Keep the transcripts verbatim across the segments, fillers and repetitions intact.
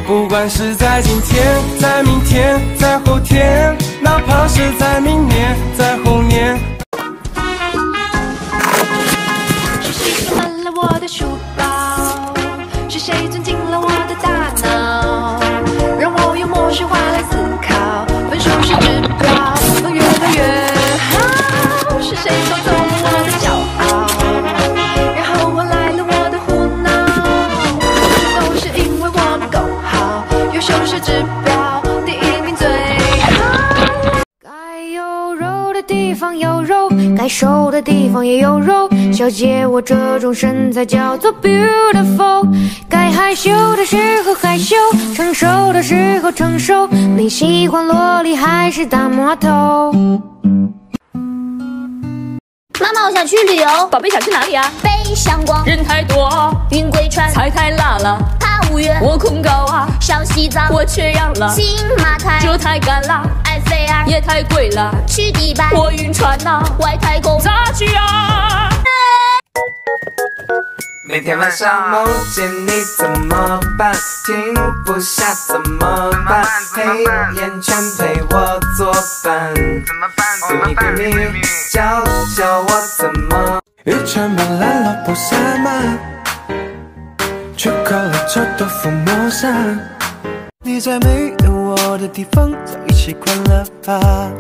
不管是在今天，在明天，在后天，哪怕是在明年，在后年。 是谁装满了我的书包？是谁钻进了我的大脑？让我用模式化来思考，分数是指标，能越来越好。是谁偷走了我的骄傲？然后换来了我的胡闹。这都是因为我们够好，优秀是指标，第一名最好。该有肉的地方有肉，该瘦的地方也有肉。小姐，我这种身材叫做 beautiful。该害羞的时候害羞，成熟的时候成熟。你喜欢萝莉还是大魔头？ 妈妈，我想去旅游。 宝贝，想去哪里啊？ 北上广， 人太多， 云贵川， 菜太辣了， 爬五岳， 我恐高啊， 上西藏， 我缺氧了， 新马泰， 这太干了， 埃菲尔也太贵了， 去迪拜， 我晕船呐， 外太空咋去啊？ 每天晚上梦见你怎么办？停不下怎么办？黑眼圈陪我作伴，怎么办？怎么办？教教我怎么？雨全把烂了不洒满，去烤了臭豆腐抹上。你在没有我的地方早已习惯了吧？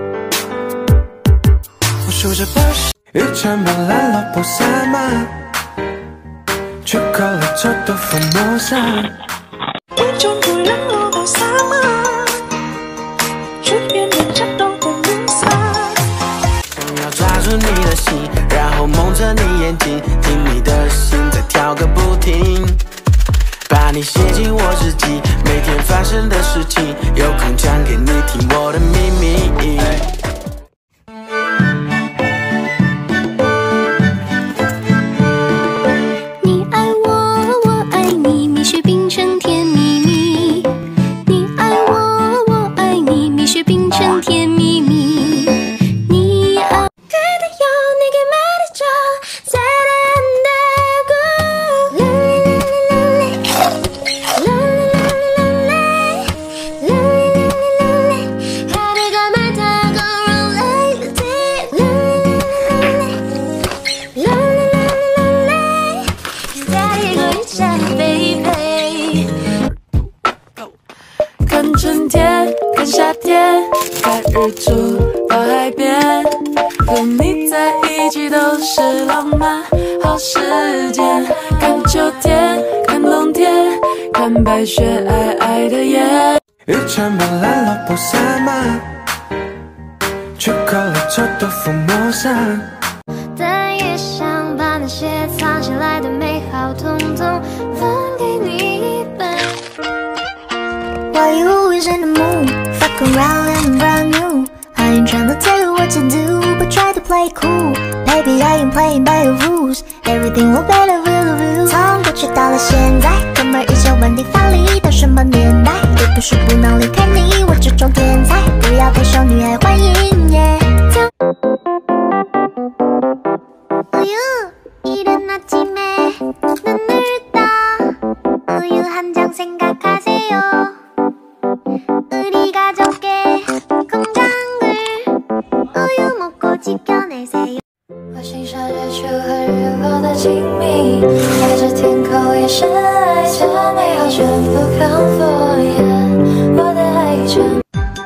我数着八十，雨全把烂了不洒满。去烤了臭豆腐抹上， 我终不让我把撒马，去变成颤抖的路撒。 想要抓住你的心，然后蒙着你眼睛，听你的心在跳个不停，把你写进我日记，每天发生的事情，有空讲给你听我的秘密。 看春天，看夏天，看日出到海边，和你在一起都是浪漫好时间。看秋天，看冬天，看白雪皑皑的夜。 雨全把烂了不洒满，去烤了臭豆腐抹上。 但也想把那些藏起来的美好，统统分给你一半。Why you always in the mood? Fuck around and brand new. I ain't tryna tell you what to do, but try to play cool. Baby, I ain't playing by your rules. Everything will better with you. 从过去到了现在，哥们依旧稳定发力，到什么年代也不是不能离开你。我这种天才，不要太受女孩欢迎。Yeah. 우유 이른 아침에 눈을 떠 우유 한 잔 생각하세요. 우리 가족의 건강을 우유 먹고 지켜내세요. 我欣赏日出和日落的静谧，爱着天空也深爱着美好，全部 come for you， 我的爱已全。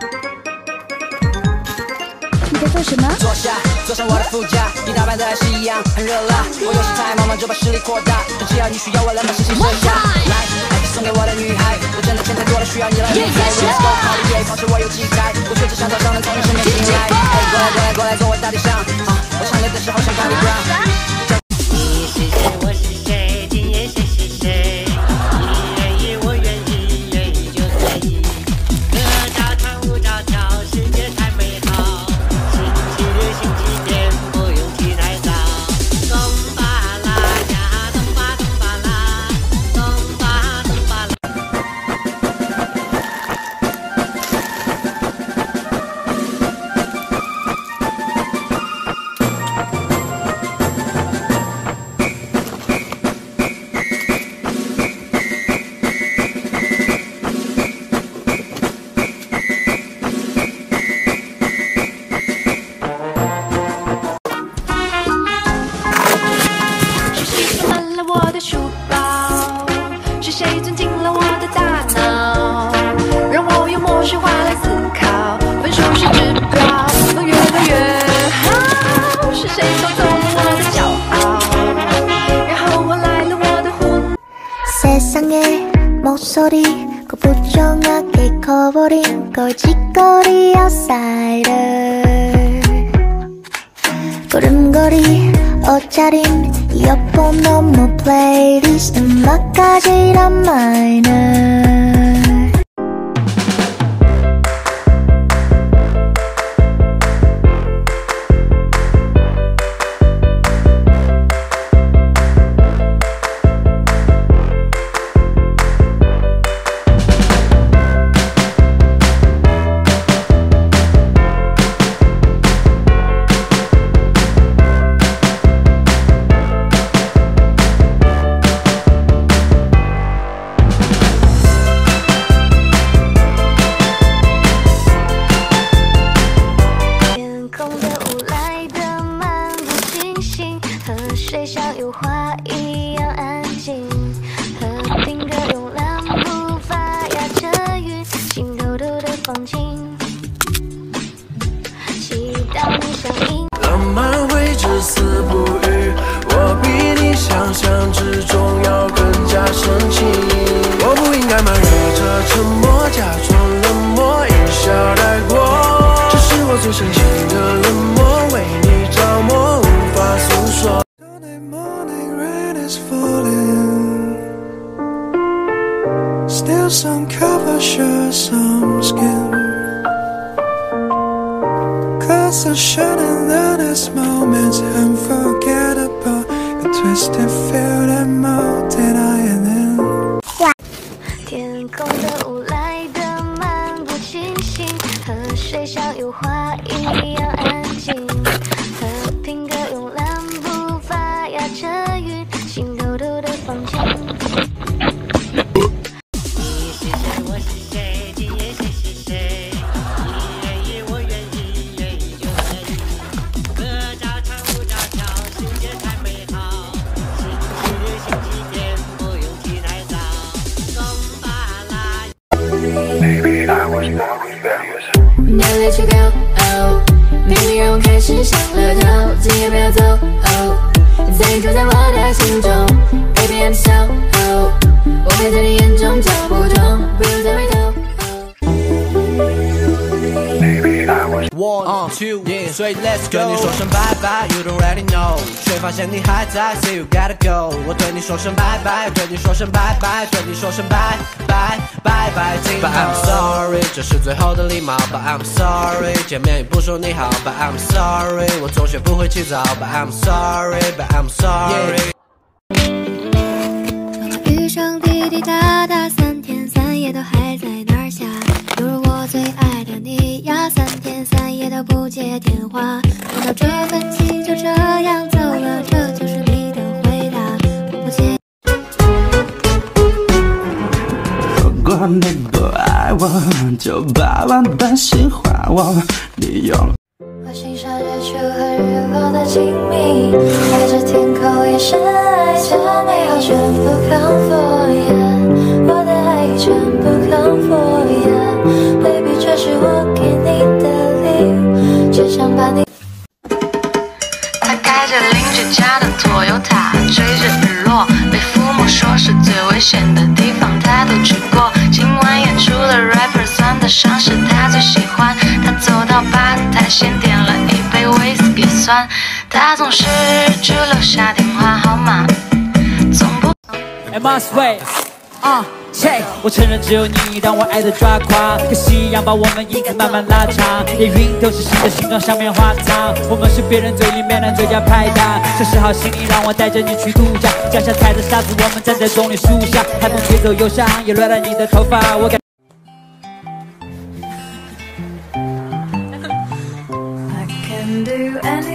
你在做什么？ 坐下，坐上我的副驾，你打扮的还是一样很热辣。我有时太忙忙就把视力扩大，但只要你需要我，能把事情设下。来，爱是送给我的女孩，我真的钱太多了，需要你来理财。Let's go holiday， 方式我有几台，我却只想早上能从你身边进来。哎，过来过来过来，坐我大地上，啊，我唱歌的时候像 Bobby Brown。你是谁？我是谁？今夜谁是谁？你愿意，我愿意，愿意就随意。歌照唱，舞照跳，世界太美好。星期日、星期天，不用起太早。咚吧啦呀，咚吧咚吧啦，咚吧咚吧啦。 목소리 그 부정하게 커버린 걸짓거리 outsider 구름거리 옷차림 이어폰 너무 플레이리스트 음악까지란 마이너 水像油画一样安静，和平的慵懒步伐压着云，心偷偷的放晴，祈祷你响应。 浪漫会至死不渝，我比你想象之中要更加深情。我不应该瞒着这沉默，假装冷漠，一笑带过。这是我最深情的冷漠，为你着魔，无法诉说。Still some cover, sure some skin. Cause the shining that is moments unforgettable. A twisted feel that molded I am in. 天空的雾来得漫不经心，河水像油画一样安静，和平的慵懒步伐压着云，心偷偷的放晴。 Now let you go, oh Baby 让我开始上了头，今夜不要走，oh 再住在我的心中 Baby I'm so, oh 我会在你眼中找不中，不用再回头。 One, two, yeah, 所以 let's go 跟你说声拜拜 You don't already know 却发现你还在 Say you gotta go 我对你说声拜拜对你说声拜拜对你说声拜拜拜拜今后 But I'm sorry 这是最后的礼貌 But I'm sorry 见面也不说你好 But I'm sorry 我总学不会起早 But I'm sorry But I'm sorry 雨声滴滴答答三天三夜都还在那儿下犹如我最爱的你呀三天三夜都不接电话难道这份情就这样走了这就是你的回答我不介如果你不爱我就把我的心还我利用我欣赏日出和日落的静谧爱着天空也深爱着美好全部 come for you 我的爱意全部 come for you baby 这是我给你的礼物只想把你他开着邻居家的拖油塔追着日落被父母说是最危险的地方他都去过今晚演出的 rapper 酸的伤是他最喜欢他走到吧台先点了一杯 whisky 酸他总是只留下电话号码总不 I must wait 啊、uh, 我承认只有你让我爱的抓狂可惜一样把我们影子慢慢拉长连云都是新的形状上面画藏我们是别人嘴里面的最佳拍档这时好心你让我带着你去度假脚下踩着沙子我们站在棕榈树下海风吹走忧伤也乱了你的头发我感 I can do anything